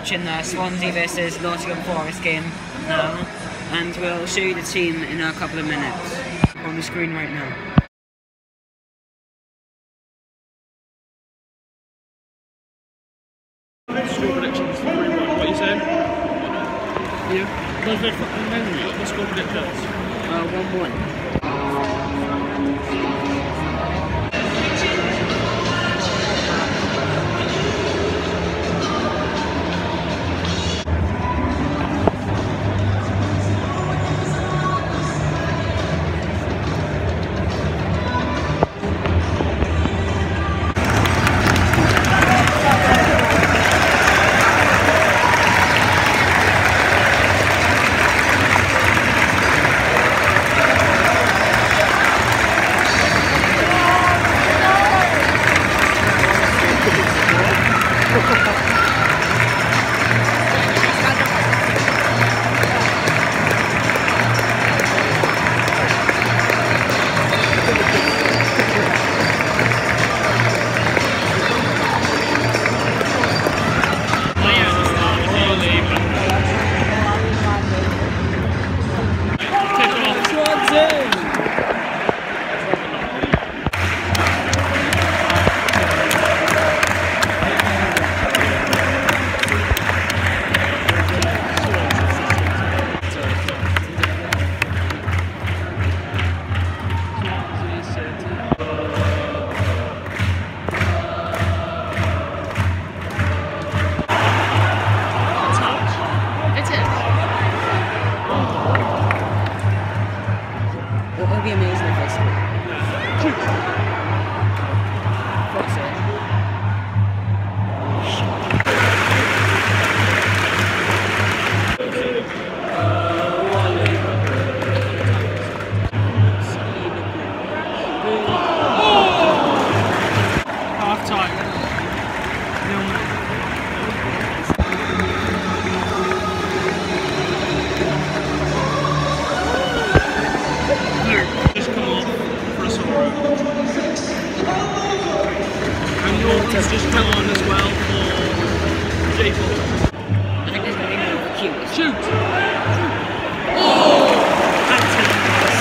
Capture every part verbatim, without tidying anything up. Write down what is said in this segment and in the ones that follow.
watching the Swansea versus Nottingham Forest game now, and we'll show you the team in a couple of minutes on the screen right now. Score predictions three one. What are you saying? Yeah. What's the fucking menu? What the score predictions? Uh, one one. It's just come on as well for Jacob. I think there's going to be more of a cue. Shoot! Oh! That's it.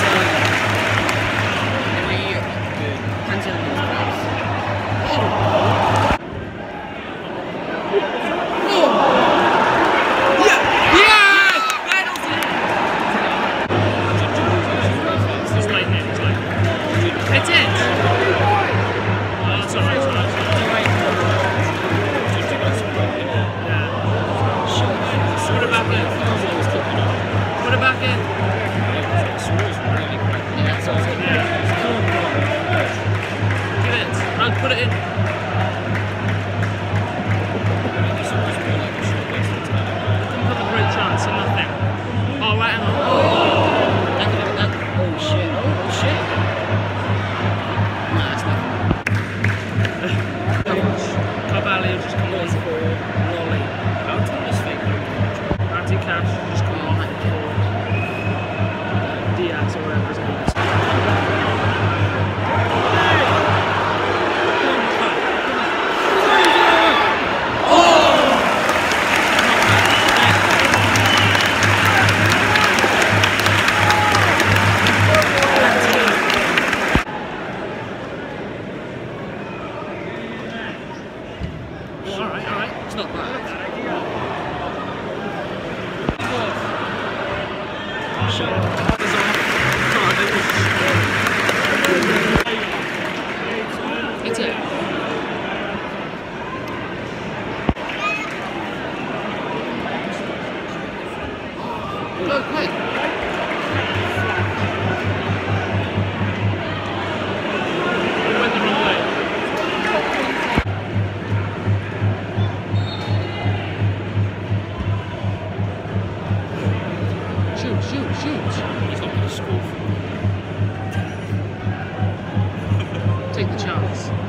It's like it, it's like it. It's it! Oh, that's alright, it's alright. Put it back in. Put it back in. Give it. No, put it in. Couldn't have a great chance and nothing. Oh, right, hang on. Oh shit. Oh shit. Nah, that's nothing. Carvalho just come on for Rolly. How tall is fake? Anti-cash just come on for Diaz or whatever his name is. Alright, alright, it's not bad. It's it. Go quick. It went the wrong way. Shoot, shoot, shoot. He's not going to score. Take the chance.